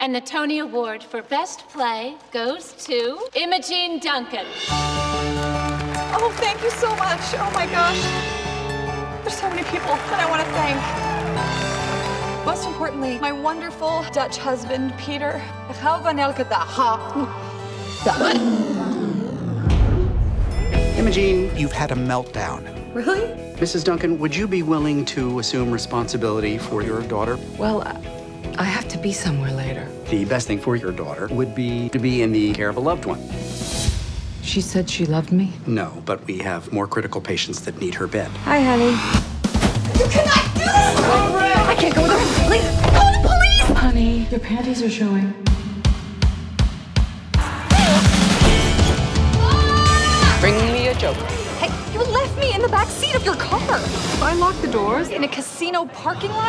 And the Tony Award for Best Play goes to Imogene Duncan. Oh, thank you so much. Oh my gosh. There's so many people that I want to thank. Most importantly, my wonderful Dutch husband, Peter. Ik hou van elke dag. Imogene, you've had a meltdown. Really? Mrs. Duncan, would you be willing to assume responsibility for your daughter? Well, I have to be somewhere later. The best thing for your daughter would be to be in the care of a loved one. She said she loved me? No, but we have more critical patients that need her bed. Hi, honey. You cannot do this! I can't go with her. Please, call the police! Honey, your panties are showing. Bring me a joke. Hey, you left me in the back seat of your car. I locked the doors. In a casino parking lot?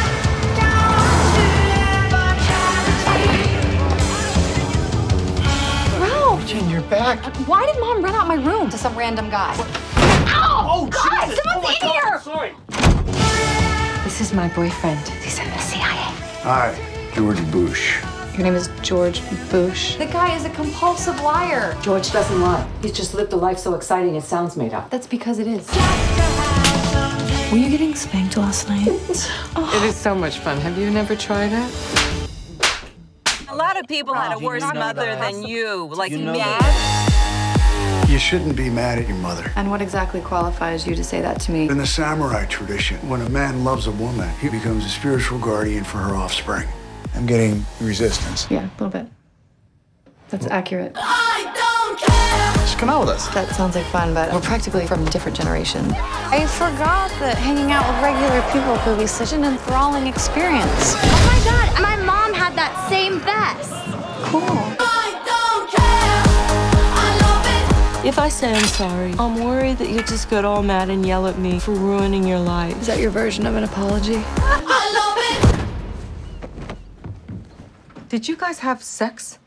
Ralph! Imogene, you're back. Why did Mom run out my room to some random guy? Ow! Oh, God, Jesus. someone's in here! Sorry. This is my boyfriend. He's in the CIA. Hi, George Bush. Your name is George Bush. The guy is a compulsive liar. George doesn't lie. He's just lived a life so exciting it sounds made up. That's because it is. Were you getting spanked last night? It is so much fun. Have you never tried it? A lot of people had a worse mother than you. Like me. You shouldn't be mad at your mother. And what exactly qualifies you to say that to me? In the samurai tradition, when a man loves a woman, he becomes a spiritual guardian for her offspring. I'm getting resistance. Yeah, a little bit. That's accurate. Just come out with us. That sounds like fun, but we're practically from different generations. I forgot that hanging out with regular people could be such an enthralling experience. Oh my God, my mom had that same vest. Cool. If I say I'm sorry, I'm worried that you'll just get all mad and yell at me for ruining your life. Is that your version of an apology? Did you guys have sex?